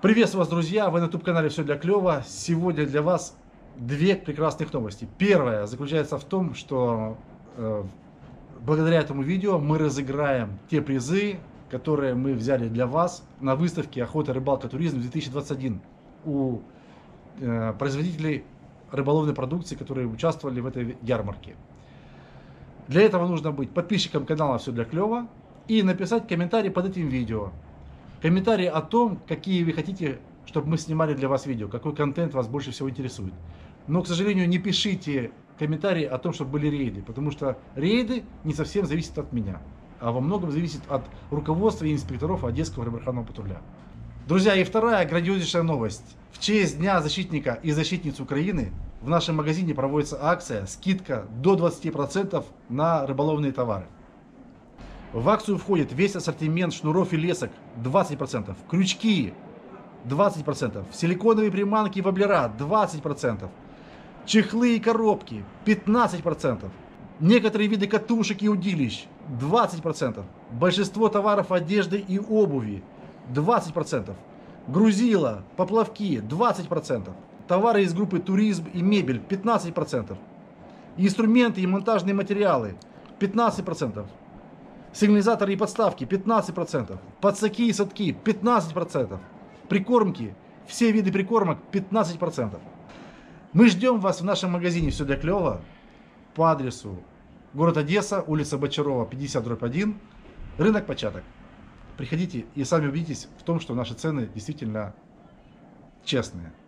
Приветствую вас, друзья! Вы на YouTube-канале «Все для клёва». Сегодня для вас две прекрасных новости. Первая заключается в том, что благодаря этому видео мы разыграем те призы, которые мы взяли для вас на выставке «Охота, рыбалка, туризм 2021» у производителей рыболовной продукции, которые участвовали в этой ярмарке. Для этого нужно быть подписчиком канала «Все для клёва» и написать комментарий под этим видео. Комментарии о том, какие вы хотите, чтобы мы снимали для вас видео, какой контент вас больше всего интересует. Но, к сожалению, не пишите комментарии о том, чтобы были рейды, потому что рейды не совсем зависят от меня, а во многом зависит от руководства и инспекторов Одесского рыбоохранного патруля. Друзья, и вторая грандиознейшая новость. В честь Дня защитника и защитниц Украины в нашем магазине проводится акция, скидка до 20% на рыболовные товары. В акцию входит весь ассортимент шнуров и лесок 20%, крючки 20%, силиконовые приманки и воблера 20%, чехлы и коробки 15%, некоторые виды катушек и удилищ 20%, большинство товаров одежды и обуви 20%, грузила, поплавки 20%, товары из группы туризм и мебель 15%, инструменты и монтажные материалы 15%. Сигнализаторы и подставки 15%, подсаки и садки 15%, прикормки, все виды прикормок 15%. Мы ждем вас в нашем магазине «Все для клёва» по адресу город Одесса, улица Бочарова, 50/1, рынок Початок. Приходите и сами убедитесь в том, что наши цены действительно честные.